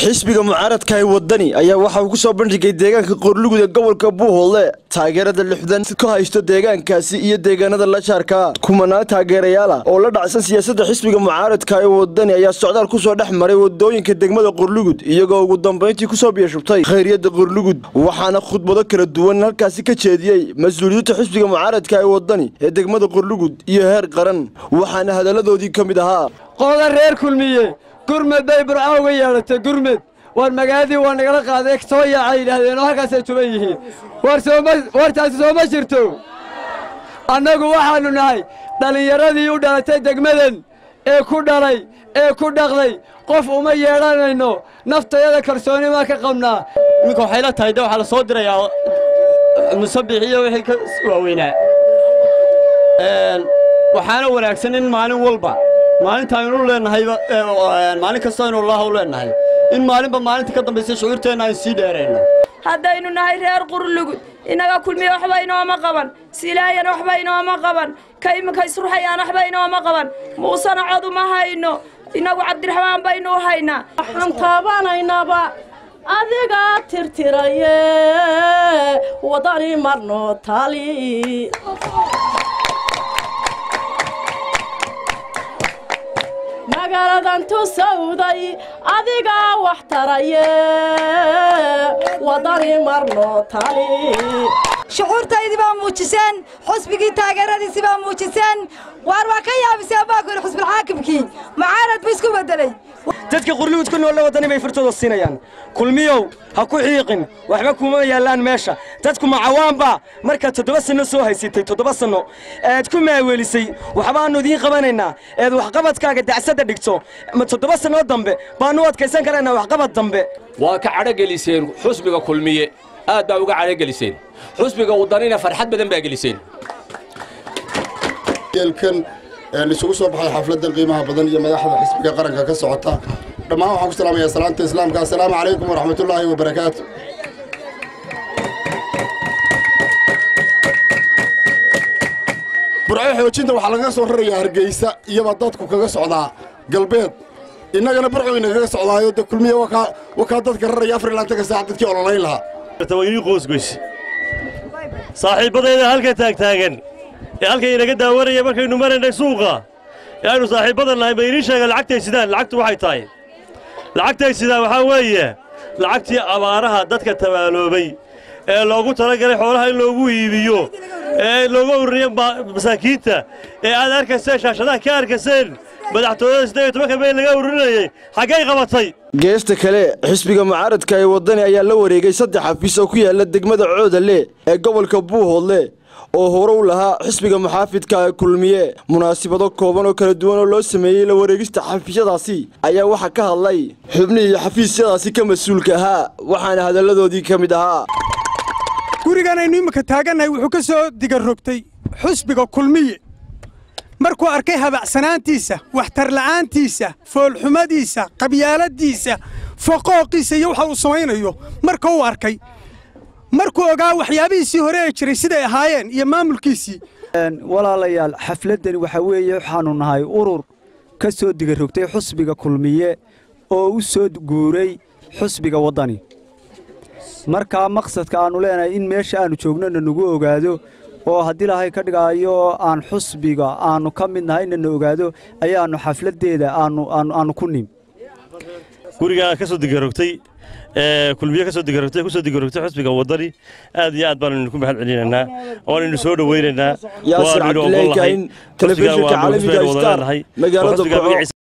xisbiga mucaaradka ay wadani ayaa waxa uu ku soo bandhigay deegaanka Qorlugud ee gobolka Buuhoole taageerada lixdan ka haysto deegaankaasi iyo deegaanada la shaarka kumanaan taageerayaal ah oo la dhacsan siyaasadda xisbiga mucaaradka ay wadani ayaa socdaal ku soo dhex maray wadooyinka degmada Qorlugud iyagoo ugu dambeyntii ku soo biyashubtay khayriyada Qorlugud waxaana khudbado kala duwan halkaasi ka jeediyay mas'uuliyiinta xisbiga mucaaradka ay wadani ee degmada Qorlugud iyo heer qaran waxaana hadaladoodii kamid ahaa qodob reer kulmiye gurmad bay burcawga yeelatay gurmad war magaadii waa nagala qaaday soo yaacay ilaahdeen halkaas ay tuban yihiin wartaasi soo ma jirto annagu waxaanu nahay dhalinyaradii u dhalatay degmadan ee ku dhalay ee ku dhaqday qof uma yeelanayno naftayada kalsooni ma ka qabnaa iminka waxay la tahay waxa la soo dirayaa musabixiyo wixii ka waaweynaa waxaana wanaagsan in maalin walba maalinta aynu leenahay maalin kasta aynu Allah u leenahay in maalinba maalinta ka dambeysay shucuurteena ay sii dheerayno haddaynu nahay reer Qorlugud inaga kulmiye waxba inooma qaban silaayana waxba inooma qaban kaymanka isruxayaan waxba inooma qaban muusana cadu ma hayno inagu Cabdiraxmaan baynu haynaa waxaan taabanaynaba adiga tirtiraye wadani marno tali magaladan tusawday adiga wax taraye wadani marno tali shucuurtaydi baa muujiseen xusbigii taageeradiisi baa muujiseen waar waa ka yaabisay baakul xusbil xaakimkii mucaarad buu isku bedelay dadka Qorlugud ku nool wadani bay furtooda siinayaan kulmiyow ha ku xiiqin waxba kuma yaalaan meesha dadku macawaanba marka 7 sano soo haysatay 7 sano aad ku maaweelisay waxba aanu idin qabanaynaa ee wax qabadkaaga dacsada dhigto ma 7 sano dambe baanu adkaysan karaynaa wax qabad dambe waa ka cadhageliseen xusbiga kulmiye aad baa uga cadhageliseen xusbiga wadanina farxad badan baa geliseen yeelkan isugu soo baxay xafladan qiimaha badan iyo madaxda xisbiga qaranka ka socota dhammaan waxaan ku salaamayaa salaanta islaamka assalaamu calaykum waraxmatullaahi wabarakaatu burco xoojinta waxaa laga soo rarayaa Hargeysa iyaba dadku kaga socdaa galbeed innagana burco inaga socdaayo dad kulmiye wakaa dadka raraya 24 saac dadkii ololayn lahaa tawayni qoysgoys saaxiibadayda halka taagtaagan ee halka inaga daawanaya markaynu mareynay suuqa ee aynu saaxiibadan nahay bayni sheega lacagtay sidaan lacagtu waxay tahay lacagtay sidaan waxa weeye lacagtii abaaraha dadka tabaaloobay ee loogu talagalay xoolaha in loogu iibiyo ee loogu ururiyo masaakiinta ee aad arkaseen shaashadaha ka arkaseen madaxtooyada 18 meel laga ururinayay xagay qabatay geesta kale xisbiga mucaaradka ay wadani ayaa la wareegay 3 xafiis oo ku yaala degmada Coodale ee gobolka Buuhoole oo hore u lahaa xisbiga muxaafidka kulmiye munaasabado kooban oo kala duwan oo loo sameeyay la wareegista xafiisyadaasi ayaa waxa ka hadlay xubnihii xafiisyadaasi ka mas'uulka ahaa waxaana hadaladoodii kamid ahaa gurigan aynu imika taaganahay wuxuu ka soo diga rogtay xisbiga kulmiye markuu arkay habacsanaantiisa waxtar la'aantiisa foolxumadiisa qabyaaladiisa faqooqiisa iyo waxa uu samaynayo marka uu arkay markuu ogaa waxyaabihiisii hore ee jiray sida ay ahaayeen iyo maamulkiisii walaalayaal xafladani waxa weeye waxaanu nahay urur ka soo diga rogtay xisbiga kulmiye oo u soo guuray xisbiga wadani marka maqsadka aanu leenahay in meesha aanu joogno nagu ogaado oo haddii Ilaahay ka dhigayo aan xusbiga aanu ka mid nahay inna ogaado ayaanu xafladeeda aanu ku nim guriga ka soo digarogtay kulmiye ka soo digarogtay xusbiga wadani aad iyo aad baan ku mahad celinaynaa oo aynu soo dhaweynaynaa Yaasir Cabdullaahi telefishinka caalamiga ah magaalada